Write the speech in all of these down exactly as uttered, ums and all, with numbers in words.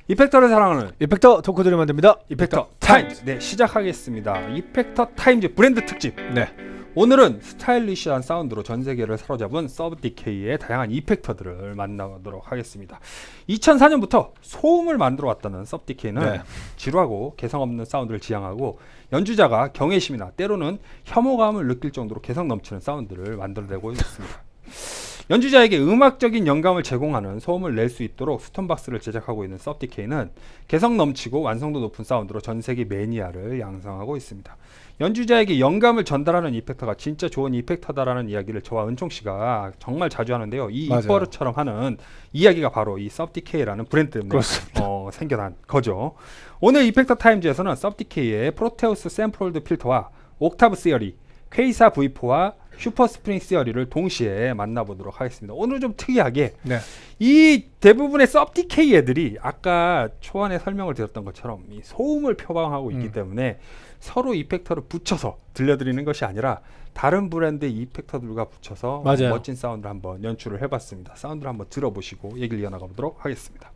이펙터를 사랑하는 이펙터 덕후들이 만듭니다. 이펙터 타임즈. 네, 시작하겠습니다. 이펙터 타임즈 브랜드 특집. 네, 오늘은 스타일리시한 사운드로 전 세계를 사로잡은 서브디케이의 다양한 이펙터들을 만나보도록 하겠습니다. 이천사 년부터 소음을 만들어 왔다는 서브디케이는 네. 지루하고 개성 없는 사운드를 지향하고 연주자가 경외심이나 때로는 혐오감을 느낄 정도로 개성 넘치는 사운드를 만들어내고 있습니다. 연주자에게 음악적인 영감을 제공하는 소음을 낼 수 있도록 스톤박스를 제작하고 있는 서브디케이는 개성 넘치고 완성도 높은 사운드로 전 세계 매니아를 양성하고 있습니다. 연주자에게 영감을 전달하는 이펙터가 진짜 좋은 이펙터다라는 이야기를 저와 은총씨가 정말 자주 하는데요. 이 입버릇처럼 하는 이야기가 바로 이 서브디케이라는 브랜드 때문에 어, 생겨난 거죠. 오늘 이펙터 타임즈에서는 서브디케이의 프로테우스 샘플홀드 필터와 옥타브 시어리, 퀘이사 브이 포와 슈퍼 스프링 시어리를 동시에 만나보도록 하겠습니다. 오늘은 좀 특이하게 네. 이 대부분의 서브디케이 애들이 아까 초안에 설명을 드렸던 것처럼 이 소음을 표방하고 있기 음. 때문에 서로 이펙터를 붙여서 들려드리는 것이 아니라 다른 브랜드의 이펙터들과 붙여서 맞아요. 멋진 사운드를 한번 연출을 해봤습니다. 사운드를 한번 들어보시고 얘기를 이어나가보도록 하겠습니다.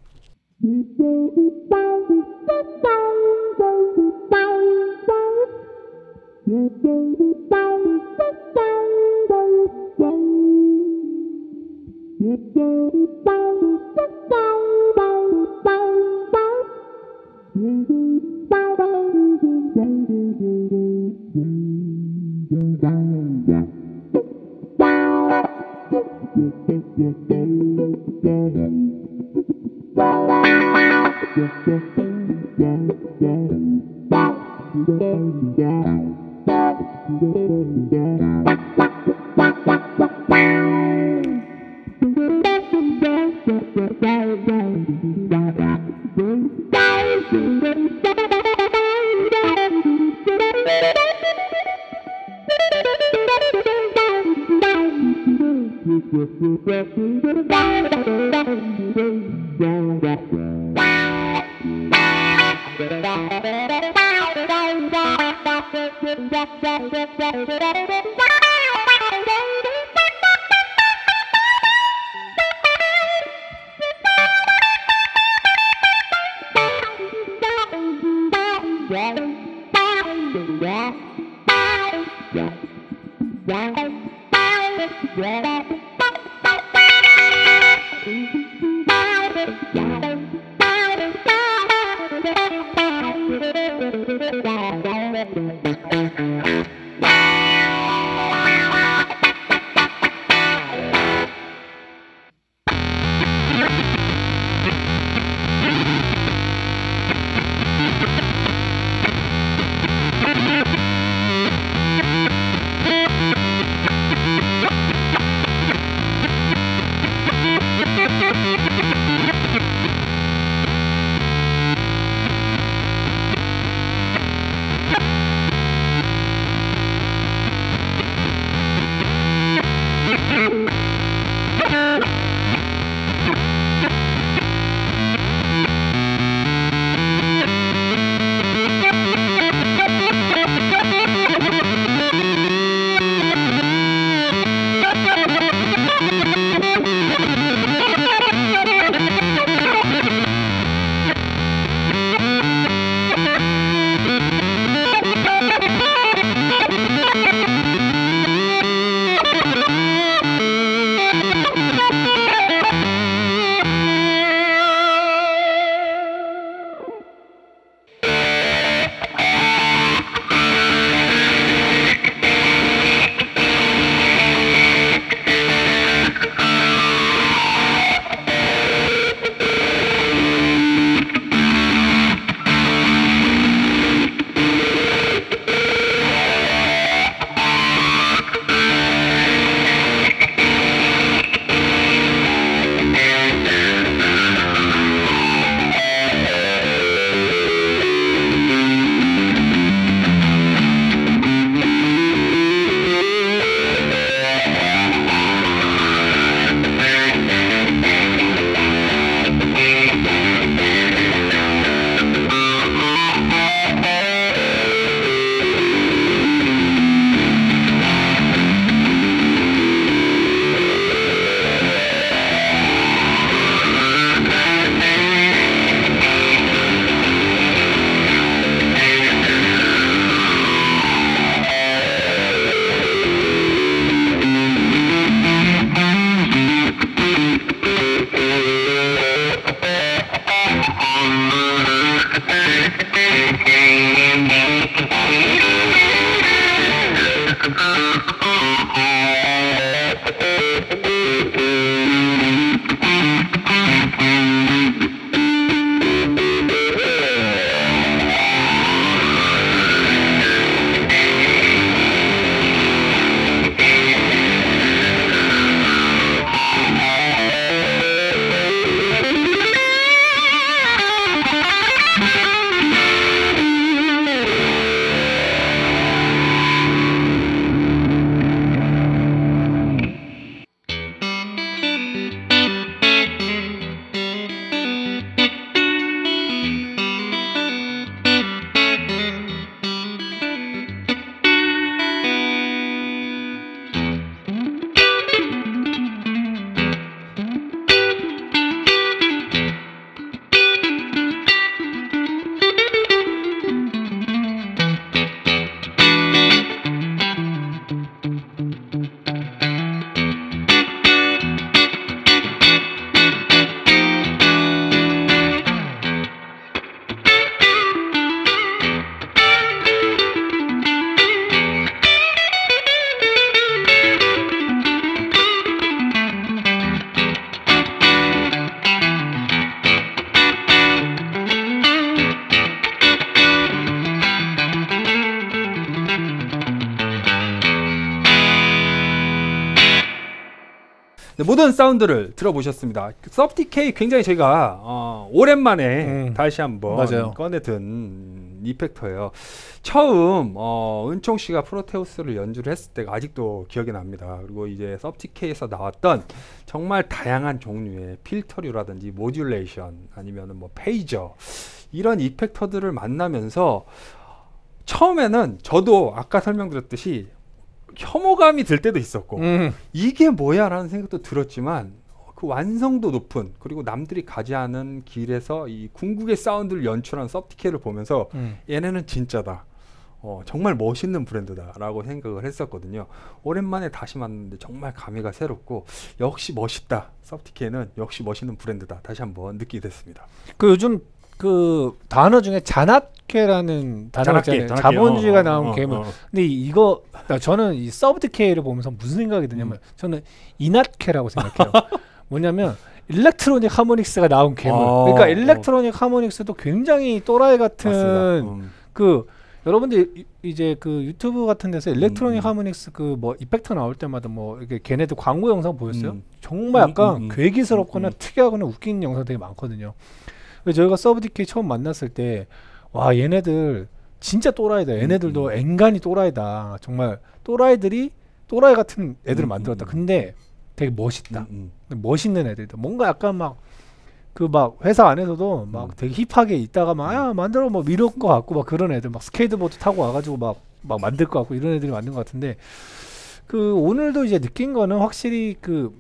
네, 모든 사운드를 들어보셨습니다. 서브디케이 굉장히 저희가 어, 오랜만에 음, 다시 한번 맞아요. 꺼내든 이펙터예요. 처음 어, 은총 씨가 프로테우스를 연주를 했을 때가 아직도 기억이 납니다. 그리고 이제 서브디케이에서 나왔던 정말 다양한 종류의 필터류라든지 모듈레이션 아니면은 뭐 페이저 이런 이펙터들을 만나면서 처음에는 저도 아까 설명드렸듯이 혐오감이 들 때도 있었고 음. 이게 뭐야 라는 생각도 들었지만 그 완성도 높은 그리고 남들이 가지 않은 길에서 이 궁극의 사운드를 연출한 서브디케이를 보면서 음. 얘네는 진짜다, 어, 정말 멋있는 브랜드다 라고 생각을 했었거든요. 오랜만에 다시 만났는데 정말 감회가 새롭고 역시 멋있다, 서브디케이는 역시 멋있는 브랜드다 다시 한번 느끼게 됐습니다. 그 요즘 그 단어 중에 자나케라는 단어가 있잖아요. 자본주의가 어, 나온 어, 괴물. 어, 어. 근데 이거 저는 이 서브디케이를 보면서 무슨 생각이 드냐면 음. 저는 이낫케라고 생각해요. 뭐냐면 일렉트로닉 하모닉스가 나온 괴물. 어, 그러니까 일렉트로닉 어. 하모닉스도 굉장히 또라이 같은 음. 그 여러분들 이, 이제 그 유튜브 같은 데서 일렉트로닉 음. 하모닉스 그 뭐 이펙터 나올 때마다 뭐 이렇게 걔네들 광고 영상 보였어요? 음. 정말 약간 음, 음, 음. 괴기스럽거나 음, 음. 특이하거나 웃기는 영상 되게 많거든요. 저희가 서브디케이 처음 만났을 때 와 얘네들 진짜 또라이다, 얘네들도 음. 앵간히 또라이다, 정말 또라이들이 또라이 같은 애들을 음. 만들었다. 근데 되게 멋있다, 음. 멋있는 애들이다. 뭔가 약간 막 그 막 회사 안에서도 막 음. 되게 힙하게 있다가 막 야 만들어 뭐 이럴 것 같고 막 그런 애들, 막 스케이트보드 타고 와가지고 막 막 만들 것 같고 이런 애들이 만든 것 같은데 그 오늘도 이제 느낀 거는 확실히 그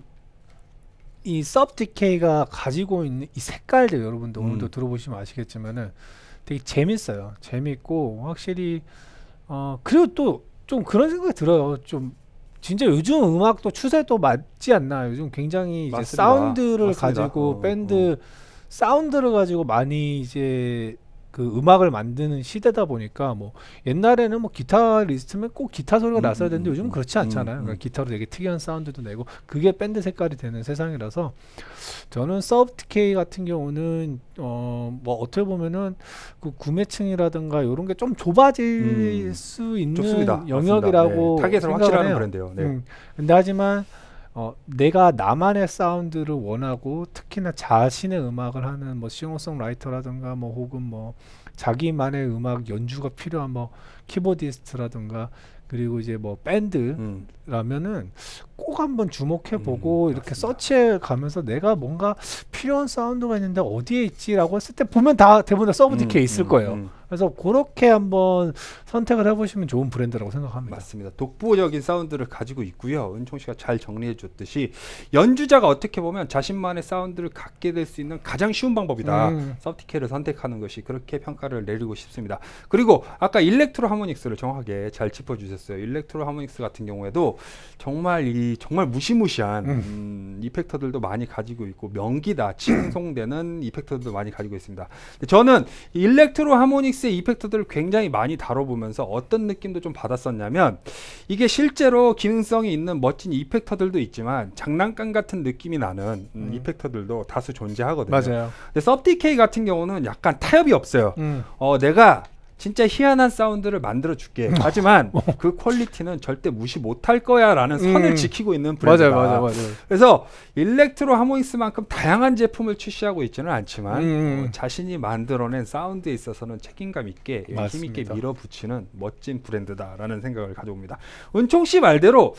이 서브디케이가 가지고 있는 이 색깔들 여러분도 음. 오늘도 들어보시면 아시겠지만은 되게 재밌어요. 재밌고 확실히 어 그리고 또 좀 그런 생각이 들어요. 좀 진짜 요즘 음악도 추세도 맞지 않나. 요즘 굉장히 이제 맞습니다. 사운드를 맞습니다. 가지고 어, 밴드 어. 사운드를 가지고 많이 이제 그 음악을 만드는 시대다 보니까 뭐 옛날에는 뭐 기타리스트면 꼭 기타 소리가 음, 났어야 되는데 음, 요즘은 그렇지 않잖아요. 음, 음. 그러니까 기타로 되게 특이한 사운드도 내고 그게 밴드 색깔이 되는 세상이라서 저는 서브디케이 같은 경우는 어 뭐 어떻게 보면은 그 구매층이라든가 이런 게 좀 좁아질 음, 수 있는 좋습니다. 영역이라고 네. 타겟을 확실하는 브랜드예요. 네. 음, 근데 하지만 어, 내가 나만의 사운드를 원하고 특히나 자신의 음악을 하는 뭐 싱어송라이터라든가 뭐 혹은 뭐 자기만의 음악 연주가 필요한 뭐 키보디스트라든가 그리고 이제 뭐 밴드라면은 음. 꼭 한번 주목해보고 음, 이렇게 맞습니다. 서치해 가면서 내가 뭔가 필요한 사운드가 있는데 어디에 있지라고 했을 때 보면 다 대부분 다 서브디케이 음, 있을 음, 거예요. 음. 그래서 그렇게 한번 선택을 해보시면 좋은 브랜드라고 생각합니다. 맞습니다. 독보적인 사운드를 가지고 있고요. 은총 씨가 잘 정리해 줬듯이 연주자가 어떻게 보면 자신만의 사운드를 갖게 될 수 있는 가장 쉬운 방법이다. 음. 서브디케이를 선택하는 것이 그렇게 평가를 내리고 싶습니다. 그리고 아까 일렉트로 하모닉스를 정확하게 잘 짚어주셨어요. 일렉트로 하모닉스 같은 경우에도 정말 이 정말 무시무시한 음. 음, 이펙터들도 많이 가지고 있고 명기다 칭송되는 이펙터들도 많이 가지고 있습니다. 저는 일렉트로 하모닉스 이펙터들을 굉장히 많이 다뤄보면서 어떤 느낌도 좀 받았었냐면 이게 실제로 기능성이 있는 멋진 이펙터들도 있지만 장난감 같은 느낌이 나는 음, 음. 이펙터들도 다수 존재하거든요. 맞아요. 근데 서브디케이 같은 경우는 약간 타협이 없어요. 음. 어, 내가 진짜 희한한 사운드를 만들어 줄게. 하지만 그 퀄리티는 절대 무시 못할 거야 라는 선을 음. 지키고 있는 브랜드다. 맞아요, 맞아요, 맞아요. 그래서 일렉트로 하모닉스만큼 다양한 제품을 출시하고 있지는 않지만 음. 어, 자신이 만들어낸 사운드에 있어서는 책임감 있게 힘있게 밀어붙이는 멋진 브랜드다라는 생각을 가져옵니다. 은총 씨 말대로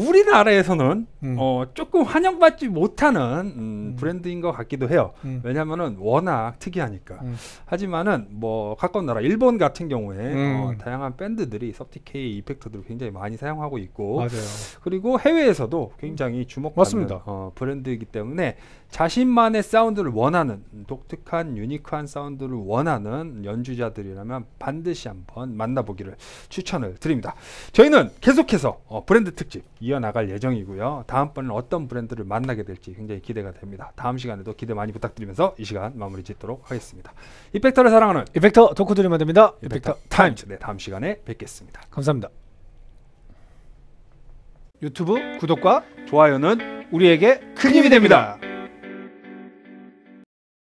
우리나라에서는 음. 어, 조금 환영받지 못하는 음, 음. 브랜드인 것 같기도 해요. 음. 왜냐하면 워낙 특이하니까. 음. 하지만은 뭐 가까운 나라 일본 같은 경우에 음. 어, 다양한 밴드들이 서브디케이 이펙터들을 굉장히 많이 사용하고 있고 맞아요. 그리고 해외에서도 굉장히 주목받는 어, 브랜드이기 때문에 자신만의 사운드를 원하는 독특한 유니크한 사운드를 원하는 연주자들이라면 반드시 한번 만나보기를 추천을 드립니다. 저희는 계속해서 어, 브랜드 특집 이어나갈 예정이고요. 다음번에는 어떤 브랜드를 만나게 될지 굉장히 기대가 됩니다. 다음 시간에도 기대 많이 부탁드리면서 이 시간 마무리 짓도록 하겠습니다. 이펙터를 사랑하는 이펙터 덕후들이 만듭니다. 이펙터, 이펙터 타임즈. 네, 다음 시간에 뵙겠습니다. 감사합니다. 유튜브 구독과 좋아요는 우리에게 큰 힘이 됩니다.